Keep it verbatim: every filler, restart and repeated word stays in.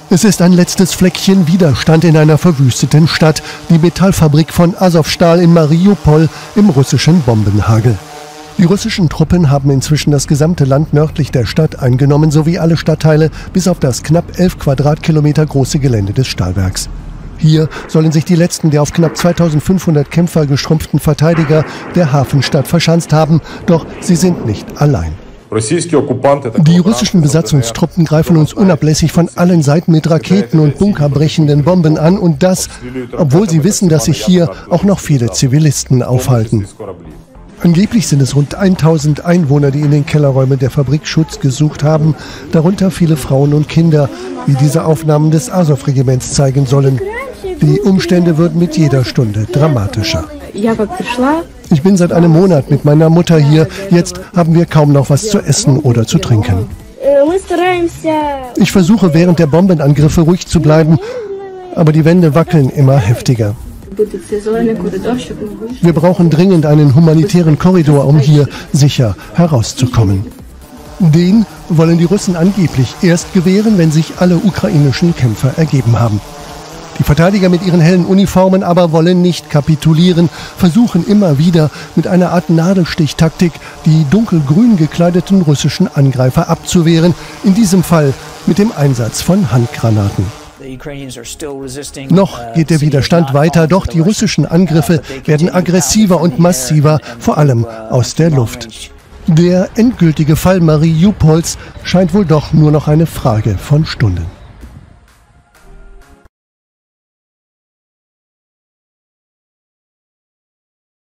Es ist ein letztes Fleckchen Widerstand in einer verwüsteten Stadt, die Metallfabrik von Azovstal in Mariupol im russischen Bombenhagel. Die russischen Truppen haben inzwischen das gesamte Land nördlich der Stadt eingenommen, sowie alle Stadtteile bis auf das knapp elf Quadratkilometer große Gelände des Stahlwerks. Hier sollen sich die letzten der auf knapp zweitausendfünfhundert Kämpfer geschrumpften Verteidiger der Hafenstadt verschanzt haben, doch sie sind nicht allein. Die russischen Besatzungstruppen greifen uns unablässig von allen Seiten mit Raketen und bunkerbrechenden Bomben an, und das, obwohl sie wissen, dass sich hier auch noch viele Zivilisten aufhalten. Angeblich sind es rund tausend Einwohner, die in den Kellerräumen der Fabrik Schutz gesucht haben, darunter viele Frauen und Kinder, wie diese Aufnahmen des Azov-Regiments zeigen sollen. Die Umstände würden mit jeder Stunde dramatischer. Ich bin seit einem Monat mit meiner Mutter hier. Jetzt haben wir kaum noch was zu essen oder zu trinken. Ich versuche während der Bombenangriffe ruhig zu bleiben, aber die Wände wackeln immer heftiger. Wir brauchen dringend einen humanitären Korridor, um hier sicher herauszukommen. Den wollen die Russen angeblich erst gewähren, wenn sich alle ukrainischen Kämpfer ergeben haben. Die Verteidiger mit ihren hellen Uniformen aber wollen nicht kapitulieren, versuchen immer wieder mit einer Art Nadelstichtaktik die dunkelgrün gekleideten russischen Angreifer abzuwehren, in diesem Fall mit dem Einsatz von Handgranaten. Noch geht der Widerstand weiter, doch die russischen Angriffe werden aggressiver und massiver, vor allem aus der Luft. Der endgültige Fall Mariupols scheint wohl doch nur noch eine Frage von Stunden.